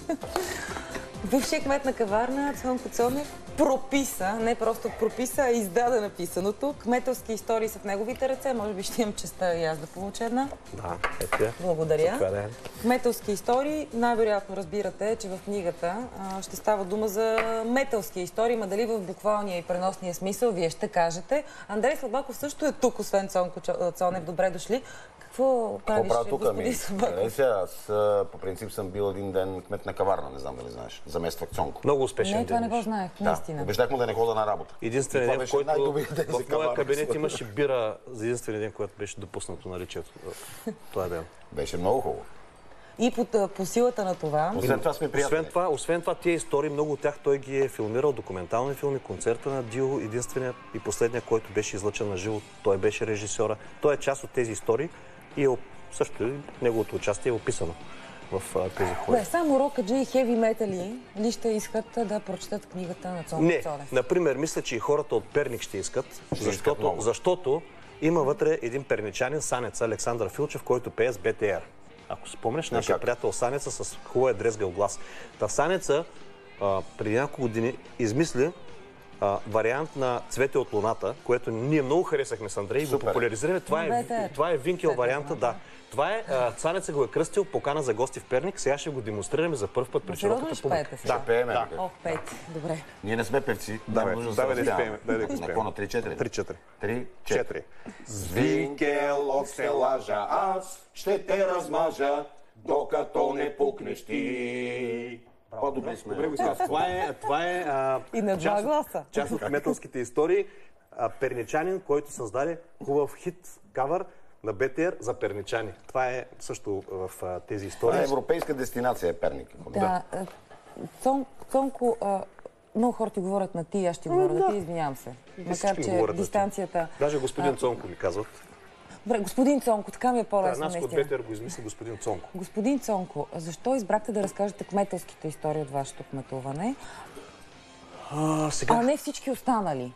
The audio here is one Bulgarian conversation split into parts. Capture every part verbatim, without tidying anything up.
Бившият кмет на Каварна Цонко Цонев прописа, не просто прописа, а издаде написаното. Кметовски истории са в неговите ръце. Може би ще имам честа и аз да получа една. Да, ето. Благодаря. Кметовски истории. Най-вероятно разбирате, че в книгата а, ще става дума за металски истории, ма дали в буквалния и преносния смисъл, вие ще кажете. Андрей Слабаков също е тук, освен Цонко Цонев. Добре дошли. Какво правиш, господин Слабаков? Аз по принцип съм бил един ден кмет на Каварна, не знам дали знаеш. Замествах Цонко. Много успешен ден. Не, това не го знаех, наистина. Обещах му да не хода на работа. Единственият ден, в който в моя кабинет имаше бира за единствения ден, който беше допуснато наличието в този ден. Беше много хубаво. И по, по силата на това... Освен това сме приятели. Освен това, освен това, тия истории, много от тях той ги е филмирал, документални филми, концерта на Дио, единствения и последния, който беше излъчен на живо, той беше режисьора. Той е част от тези истории и е, също и неговото участие е описано в а, тези хора. Не, само рокаджи и хеви метали ли ще искат да прочетат книгата на Цонко Цонев? Не, например, мисля, че и хората от Перник ще искат, ще защото, искат защото има вътре един перничанин, Санеца Александър Филчев, който пее с Б Т Р. Ако си спомнеш, нашия приятел Санеца с хубавия дрезгал глас. Та Санеца а, преди няколко години измисли а, вариант на Цвете от луната, което ние много харесахме с Андрей и го популяризираме. Това е, това е Винкел варианта, да. Това е, Цанеца го е кръстил, покана за гости в Перник. Сега ще го демонстрираме за първ път пред широката публика. Да, пееме. Ох, пейте, добре. Ние не сме певци. Давай да изпеем. На какво, на три-четири? три-четири. три-четири. С Винкел от стелажа аз ще те размажа, докато не пукнеш ти. По-добре сме. Добре го изказва. Това е, това е а, и на два гласа. Част от кметовските истории. А, перничанин, който създаде хубав хит кавър на Б Т Р за перничани. Това е също в а, тези истории. Това е европейска дестинация, Перник. Да. Цон, Цонко, а, много хора ти говорят на ти, аз ще говоря на ти, извинявам се. Макар, че дистанцията... Даже господин Цонко ми казват. Добре, господин Цонко, така ми е по-лесно, наистина. Нас от Б Т Р го измисли господин Цонко. Господин Цонко, защо избрахте да разкажете кметовските истории от вашето кметуване, а, сега... а не всички останали?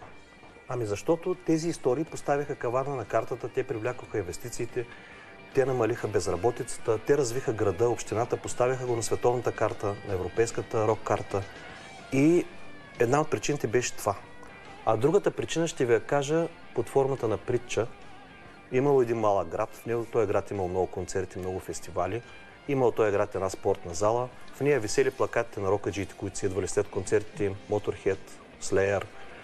Ами защото тези истории поставяха Каварна на картата, те привлякоха инвестициите, те намалиха безработицата, те развиха града, общината, поставяха го на световната карта, на европейската рок карта. И една от причините беше това. А другата причина ще ви я кажа под формата на притча. Имало един малък град, в него този град имал много концерти, много фестивали. Имал този град една спортна зала. В нея висели плакатите на рокаджиите, които си идвали след концертите им, Motorhead, Slayer,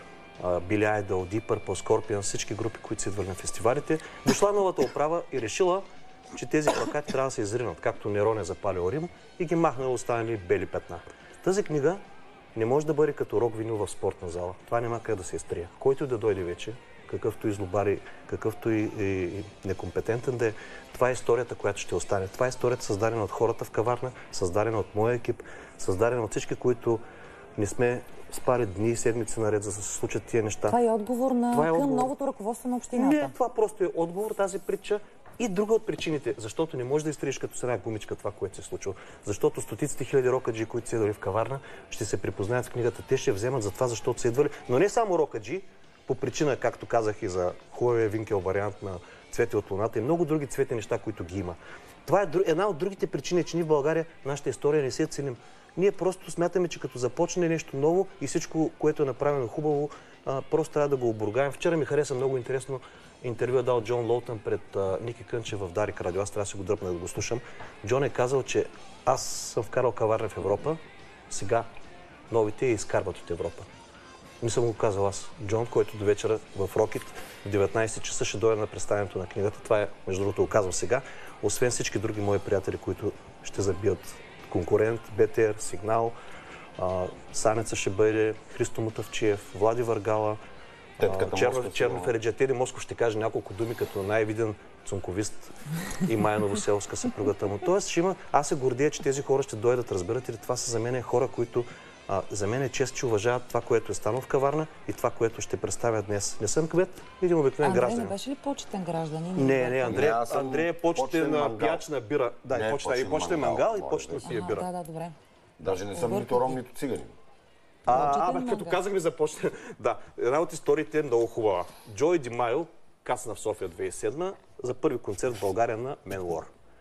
Били Айдъл, Deep Purple, Scorpions, всички групи, които са идвали на фестивалите. Дошла новата управа и решила, че тези плакати трябва да се изринат, както Нерон е запалил Рим и ги махнал останали бели петна. Тази книга не може да бъде като рок винил в спортна зала. Това няма къде да се изтрие. Който да дойде вече, какъвто и злобари, какъвто и, и, и некомпетентен да е, това е историята, която ще остане. Това е историята, създадена от хората в Каварна, създадена от моя екип, създадена от всички, които не сме спали дни и седмици наред, за да се случат тия неща. Това е отговор на това е към отговор. новото ръководство на общината. Не, това просто е отговор, тази притча. И друга от причините, защото не можеш да изтриеш като с една гумичка това, което се е случило. Защото стотиците хиляди рокаджи, които са идвали в Каварна, ще се припознаят в книгата. Те ще вземат за това, защото са идвали. Но не само рокаджи, по причина, както казах и за хубавия Винкел вариант на Цвете от луната и много други цветни неща, които ги има. Това е една от другите причини, че ние в България нашата история не се ценим. Ние просто смятаме, че като започне нещо ново и всичко, което е направено хубаво, а, просто трябва да го обургаем. Вчера ми хареса много интересно интервю дал Джон Лоутън пред а, Ники Кънчев в Дарик радио. Аз трябва да си го дръпна да го слушам. Джон е казал, че аз съм вкарал Каварна в Европа, сега новите я изкарват от Европа. Не съм го казал аз. Джон, който до вечера в Рокит в деветнайсет часа ще дойде на представянето на книгата. Това е, между другото, го казвам сега. Освен всички други мои приятели, които ще забият конкурент, Б Т Р, Сигнал, а, Санеца ще бъде, Христо Мутавчиев, Влади Варгала, Черно Фереджия. Теди Москов ще каже няколко думи като най-виден цунковист и Майя Новоселска, съпругата му. Тоест, ще има... аз се гордея, че тези хора ще дойдат, разбирате ли, това са за мен хора, които а, за мен е чест, че уважават това, което е станало в Каварна и това, което ще представя днес. Не съм кмет, един обикновен гражданин. Андрей не беше ли почетен гражданин? Не, не, Андрей, Андрей е почетен пияч на бира. Да, и почетен, и почетен мангал, и почетен пие бира. Да, да, добре. Даже не съм нито ром, нито циганин. А, а, като казах ми започне. Да, една от историите е много хубава. Джой Ди Майо кацна в София две хиляди и седма за първи концерт в България на Менуар.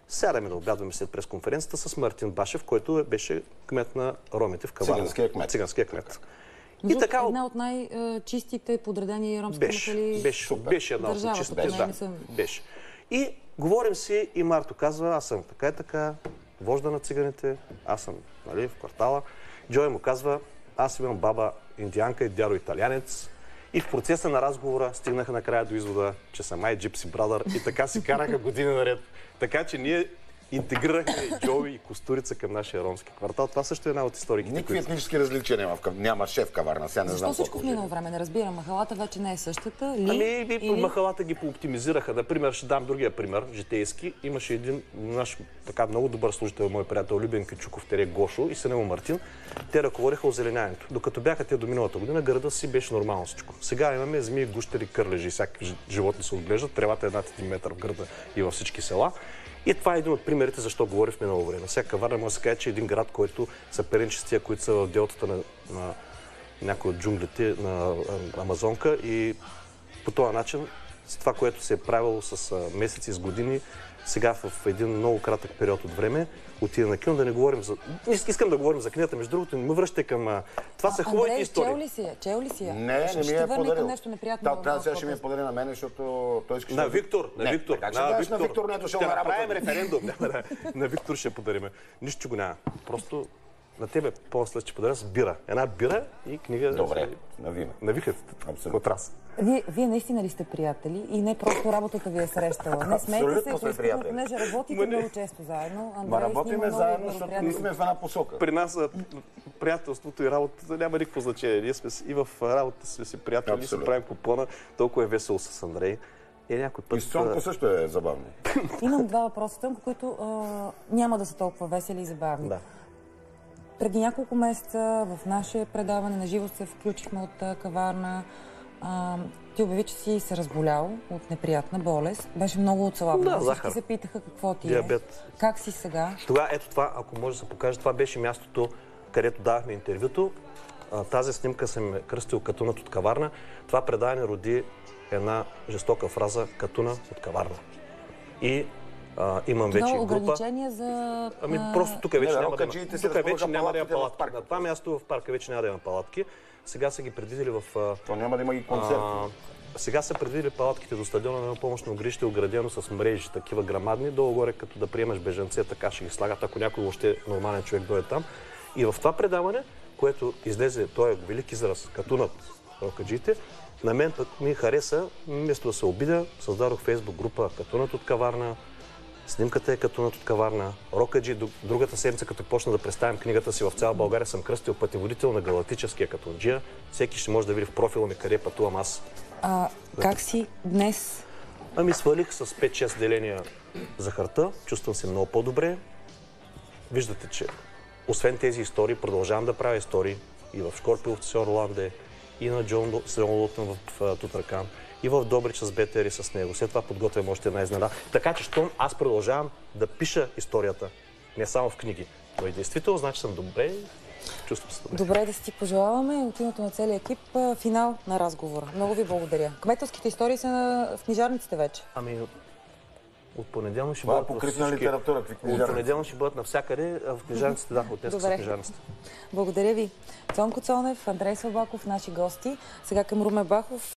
Сядаме да обядваме след пресконференцията с Мартин Башев, който беше кмет на ромите в Каварна. Циганския кмет. Циганския кмет. И така, една от най-чистите подредени ромски беше, махали. беше, беше една от чистите. Да, съм... беше. И говорим си и Марто казва, аз съм така и така, вожда на циганите, аз съм, нали, в квартала. Джой му казва, аз имам баба индианка и дядо италянец. И в процеса на разговора стигнаха накрая до извода, че съм май Gypsy Brother и така си караха години наред. Така че ние интегрирахме Джоуи и Костурица към нашия ромски квартал. Това също е една от историките. Никакви които... етнически различия няма, в... няма шеф Каварна. Сега не Защо знам всичко в минало време? Не разбирам. Махалата вече не е същата ли? Ами, или... махалата ги пооптимизираха. Например, ще дам другия пример, житейски. Имаше един наш така много добър служител, мой приятел Любен Кичуков, тере Гошо и сина му Мартин. Те ръководеха озеленяването. Докато бяха те до миналата година, града си беше нормално всичко. Сега имаме змии, гущери, кърлежи, всякакви животни се отглеждат. Тревата е над един метър в града и във всички села. И това е един от примерите, защо говорим в минало време. Всяка Каварна може да се каже, че е един град, който са перенчестия, които са в делтата на, на някои от джунглите на Амазонка и по този начин, с това, което се е правило с месеци, с години, сега в един много кратък период от време отида на кино, да не говорим за... Искам да говорим за книгата, между другото, не ме връщате към... Това са хубавите истории. Андрей, чел ли си я? Чел ли си я? Не, не ми е подарил. Нещо неприятно. Да, трябва сега ще ми е подарил на мен, защото той искаше... На Виктор, на Виктор. Как ще кажеш на Виктор, не е дошъл на работа? Ще направим референдум. На Виктор ще подарим. Нищо го няма. Просто на тебе по-след ще подаря с бира. Една бира и книга... Добре, навиме. Навихат. Абсолютно. От раз. Вие, вие наистина ли сте приятели и не просто работата ви е срещала? Не смейте се, сме приятели. понеже работите много често заедно. Ма работиме заедно, защото ние сме в една посока. При нас приятелството и работата няма никакво значение. Ние сме и в работата сме си приятели, и се правим по плана. Толкова е весело с Андрей. И някой път... И с Цонко също е забавно. Имам два въпроса, Цонко, които а, няма да са толкова весели и забавни. Да. Преди няколко месеца в наше предаване на живо се включихме от а, Каварна. А, ти обяви, че си се разболял от неприятна болест. Беше много отслабно. Да, всички захар. се питаха какво ти Диабет. е. Как си сега? Тогава, ето това, ако може да се покаже, това беше мястото, където давахме интервюто. А, тази снимка съм е кръстил Катунът от Каварна. Това предаване роди една жестока фраза Катуна от Каварна. И а, имам вече група. Ограничения за... Ами просто тук вече Не, няма да има. рокаджиите Тук се вече няма да има палатките в палатки. парка. На това място в парка вече няма да има палатки. Сега са ги предвидели в... а, То няма да има и концерт. а, Сега са предвидели палатките до стадиона на помощно огнище, оградено с мрежи, такива грамадни, долу-горе, като да приемаш бежанци, така ще ги слагат, ако някой въобще нормален човек дойде там. И в това предаване, което излезе, той е велик израз, Катунът рокаджиите, на мен пък ми хареса, вместо да се обидя, създадох фейсбук група Катунът от Каварна, снимката е Катунът от Каварна, рокаджи. Другата седмица, като почна да представям книгата си в цяла България, съм кръстил пътеводител на галактическия катунджия. Всеки ще може да види в профила ми къде пътувам аз. А, как си днес? Ами свалих с пет-шест деления захарта, чувствам се много по-добре. Виждате, че освен тези истории, продължавам да правя истории и в Шкорпиловци с Орланде, и на Джон Лутън в, в Тутракан, и в Добрич с Бетери с него. След това подготвям още една изненада. Така че, щом аз продължавам да пиша историята, не само в книги, но и действително, значи съм добре. Чувствам се добре. Добре, да си ти пожелаваме от името на целия екип финал на разговора. Много ви благодаря. Кметовските истории са в книжарниците вече. Ами, от понеделно ще Това е бъдат покритна литература. От понеделно ще бъдат навсякъде, а в книжарниците, да, от днес са книжарниците. Благодаря ви. Цонко Цонев, Андрей Слабаков, наши гости. Сега към Румен Бахов.